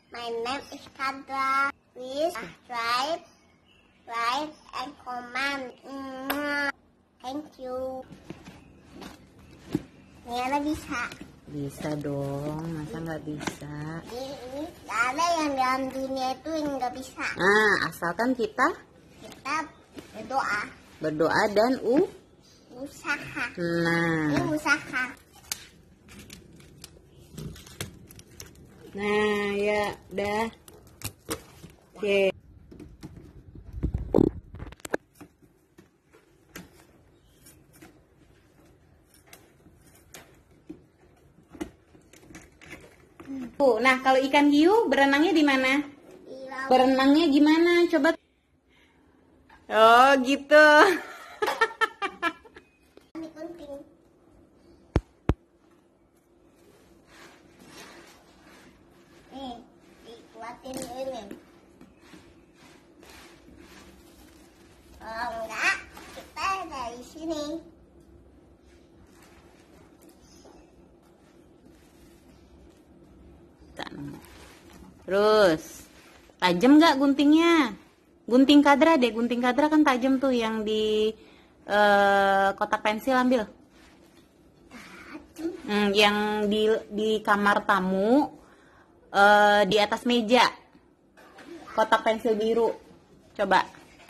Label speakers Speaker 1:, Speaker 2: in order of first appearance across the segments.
Speaker 1: My name is Kadra. Please subscribe, like, and comment. Thank you. Nyala bisa.
Speaker 2: Bisa dong, masa nggak bisa?
Speaker 1: Ini nggak ada yang dalam dunia itu yang nggak bisa.
Speaker 2: Nah, asalkan kita
Speaker 1: berdoa.
Speaker 2: Berdoa dan
Speaker 1: Usaha.
Speaker 2: Nah.
Speaker 1: Ini usaha.
Speaker 2: Nah, ya, udah. Oke. Nah, kalau ikan hiu berenangnya di mana? Berenangnya gimana? Coba. Oh, gitu.
Speaker 1: Ini penting. Nih, dikuatin ini. Kalau enggak, kita dari sini.
Speaker 2: Terus, tajam nggak guntingnya? Gunting Kadra deh, gunting Kadra kan tajam tuh yang di kotak pensil ambil. Yang di kamar tamu di atas meja, kotak pensil biru. Coba.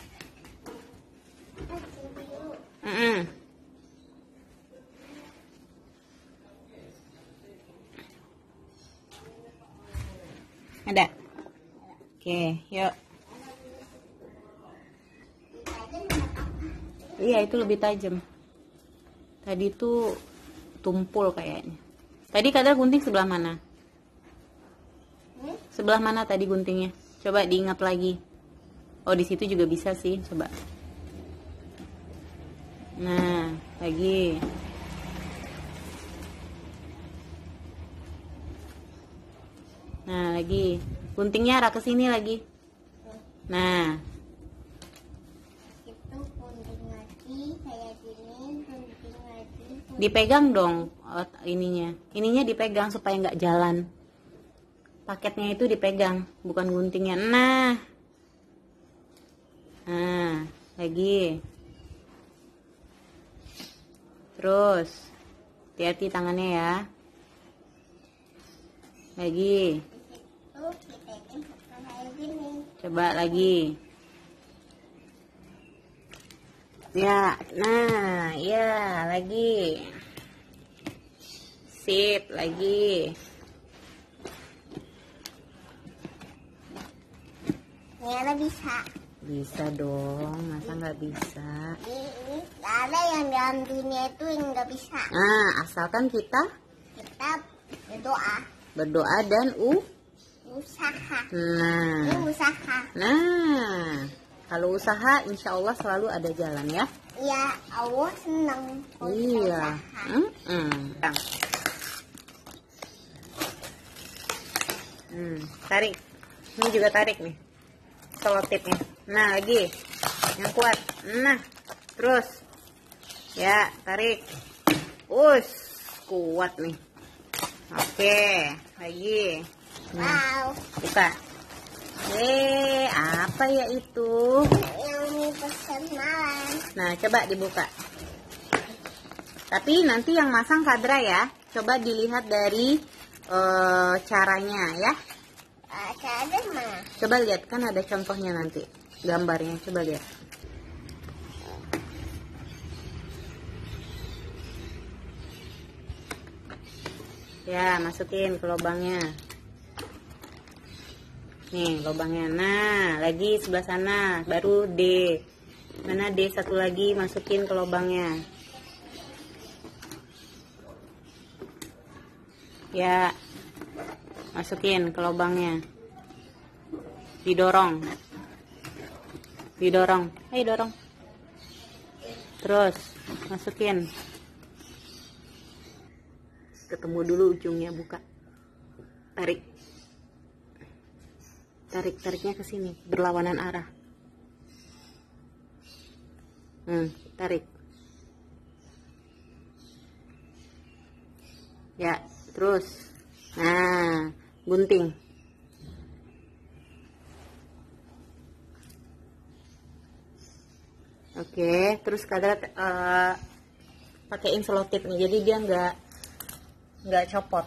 Speaker 2: Ada. Oke, yuk. Iya, itu lebih tajam. Tadi tuh tumpul kayaknya. Tadi Kadra gunting sebelah mana? Sebelah mana tadi guntingnya? Coba diingat lagi. Oh, di situ juga bisa sih, coba. Nah, lagi. Nah, lagi. Guntingnya arah ke sini lagi. Nah.
Speaker 1: Itu gunting lagi, kayak gini, gunting lagi.
Speaker 2: Dipegang dong ininya. Ininya dipegang supaya nggak jalan. Paketnya itu dipegang, bukan guntingnya. Nah. Nah, lagi. Terus. Hati-hati tangannya ya. Lagi. Coba lagi. Ya, nah, ya, lagi. Sip, lagi.
Speaker 1: Nyala bisa.
Speaker 2: Bisa dong, masa nggak bisa?
Speaker 1: Ini nggak ada yang dalam dunia itu yang nggak bisa.
Speaker 2: Nah, asalkan kita
Speaker 1: berdoa.
Speaker 2: Berdoa dan
Speaker 1: Usaha.
Speaker 2: Nah.
Speaker 1: Ini usaha.
Speaker 2: Nah, kalau usaha insya Allah selalu ada jalan ya.
Speaker 1: Iya, Allah senang.
Speaker 2: Iya. Tarik. Ini juga tarik nih. Selotipnya. Nah, lagi. Yang kuat. Nah, terus. Ya, tarik. Kuat nih. Oke, lagi.
Speaker 1: Wow.
Speaker 2: Buka. Apa ya itu?
Speaker 1: Yang pesan malam.
Speaker 2: Nah, coba dibuka. Tapi nanti yang masang Kadra ya. Coba dilihat dari caranya ya.
Speaker 1: Cara mana?
Speaker 2: Coba lihat, kan ada contohnya nanti. Gambarnya, coba lihat. Ya, masukin ke lubangnya. Nih, lubangnya. Nah, lagi sebelah sana. Baru D. Mana D satu lagi, masukin ke lubangnya. Ya, masukin ke lubangnya. Didorong. Didorong. Ayo dorong. Terus, masukin. Ketemu dulu ujungnya, buka. Tarik. Tariknya ke sini, berlawanan arah. Tarik. Ya, terus. Nah, gunting. terus Kadra pakaiin selotip nih, jadi dia nggak copot.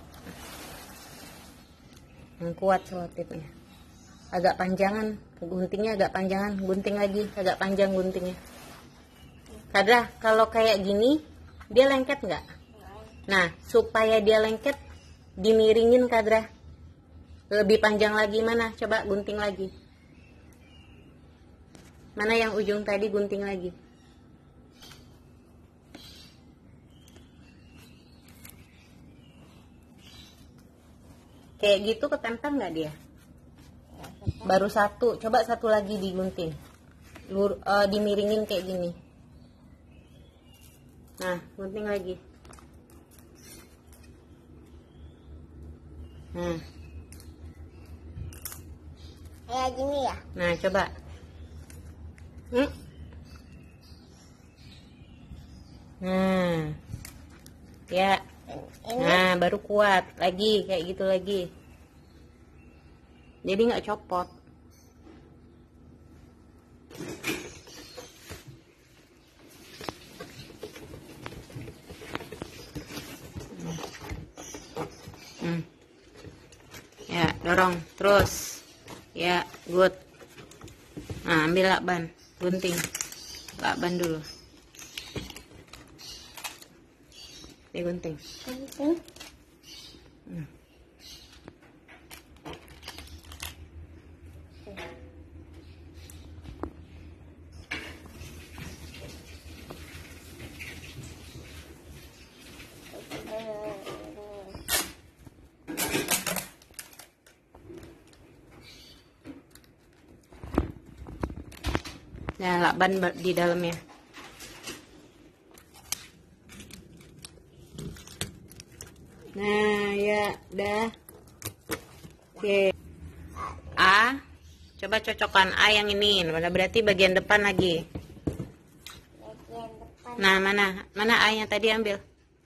Speaker 2: Yang kuat selotipnya. Agak panjangan, guntingnya agak panjangan, gunting lagi, agak panjang guntingnya. Kadra, kalau kayak gini, dia lengket nggak? Nah, supaya dia lengket, dimiringin Kadra. Lebih panjang lagi mana? Coba gunting lagi. Mana yang ujung tadi gunting lagi? Kayak gitu ketempel nggak dia? Baru satu, coba satu lagi digunting. Dimiringin kayak gini. Nah, gunting lagi. Nah.
Speaker 1: Kayak gini ya?
Speaker 2: Nah, coba. Nah. Ya.
Speaker 1: Ini
Speaker 2: Nah, baru kuat. Lagi, kayak gitu lagi. Jadi nggak copot. Ya, dorong terus. Ya, good. Nah, ambil lakban, gunting. Lakban dulu. Digunting.
Speaker 1: gunting.
Speaker 2: Nah, lakban di dalamnya. Nah, ya, dah. Oke. A, coba cocokkan A yang ini. Berarti bagian depan lagi.
Speaker 1: Bagian depan.
Speaker 2: Nah, mana A-nya tadi ambil?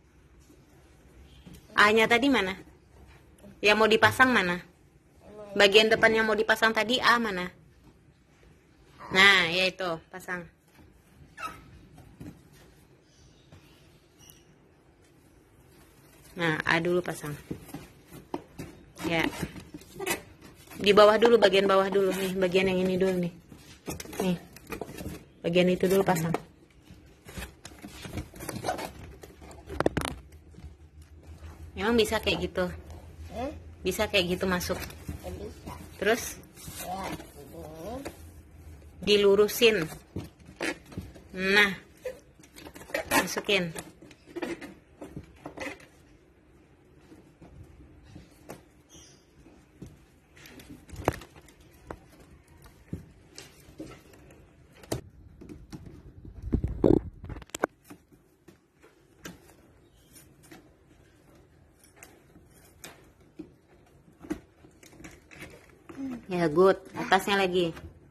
Speaker 2: A-nya tadi mana? Yang mau dipasang mana? Bagian depan yang mau dipasang tadi A mana? Nah, ya itu, pasang. Nah, A dulu pasang. Ya. Di bawah dulu, bagian bawah dulu nih, bagian yang ini dulu nih. Nih. Bagian itu dulu pasang. Emang bisa kayak gitu? Bisa kayak gitu masuk.
Speaker 1: Bisa.
Speaker 2: Terus
Speaker 1: Ya, ini.
Speaker 2: dilurusin. Nah. Masukin. Ya, good. Atasnya lagi.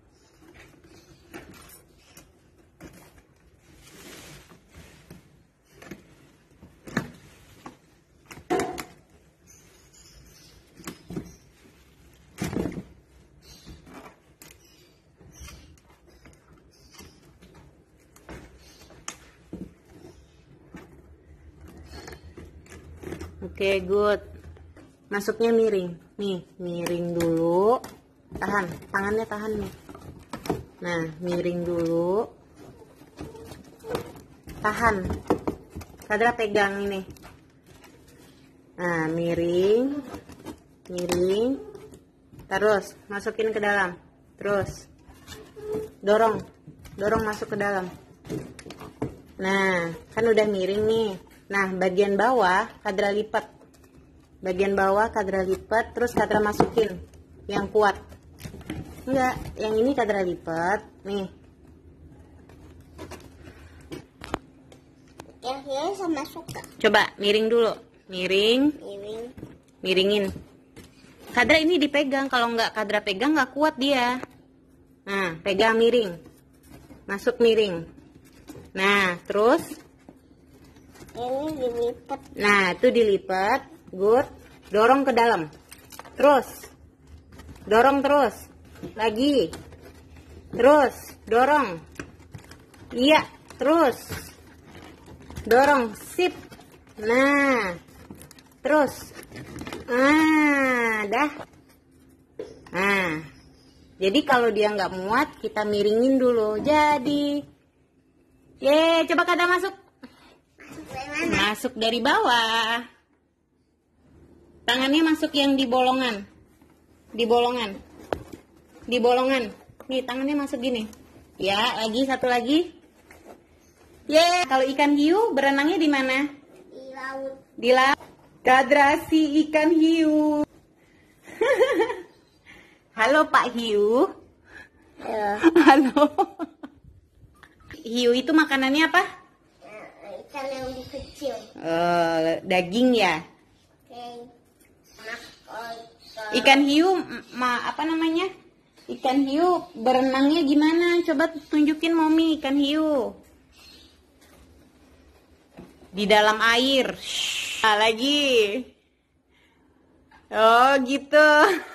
Speaker 2: Oke, good. Masuknya miring. Nih, miring dulu. Tahan, tangannya tahan nih. Nah, miring dulu. Tahan. Kadra pegang ini. Nah, miring. Miring. Terus, masukin ke dalam. Terus. Dorong. Dorong masuk ke dalam. Nah, kan udah miring nih. Nah, bagian bawah Kadra lipat. Bagian bawah Kadra lipat, terus Kadra masukin yang kuat. Enggak, yang ini Kadra lipat. Nih.
Speaker 1: Yang ini sama suka.
Speaker 2: Coba miring dulu. Miring,
Speaker 1: Miring.
Speaker 2: miringin. Kadra ini dipegang, kalau nggak Kadra pegang nggak kuat dia. Nah, pegang miring. Masuk miring. Nah, terus
Speaker 1: Ini dilipat.
Speaker 2: nah, itu dilipat. Good. Dorong ke dalam. Terus. Dorong terus. Lagi. Terus. Dorong. Iya. Terus. Dorong, sip. Nah. Terus. Dah. Nah. Jadi kalau dia nggak muat, kita miringin dulu. Jadi. Coba Kada masuk. Masuk dari bawah. Tangannya masuk yang di bolongan. Di bolongan. Di bolongan. Nih, tangannya masuk gini. Ya, lagi satu lagi. Kalau ikan hiu berenangnya di mana?
Speaker 1: Di laut.
Speaker 2: Di laut. Kadrasi ikan hiu. Halo Pak Hiu. Halo. Hiu itu makanannya apa?
Speaker 1: Ikan yang lebih kecil.
Speaker 2: Daging ya.
Speaker 1: Oke.
Speaker 2: Ikan hiu, apa namanya? Ikan hiu berenangnya gimana? Coba tunjukin Momi ikan hiu. Di dalam air. Lagi. Oh gitu.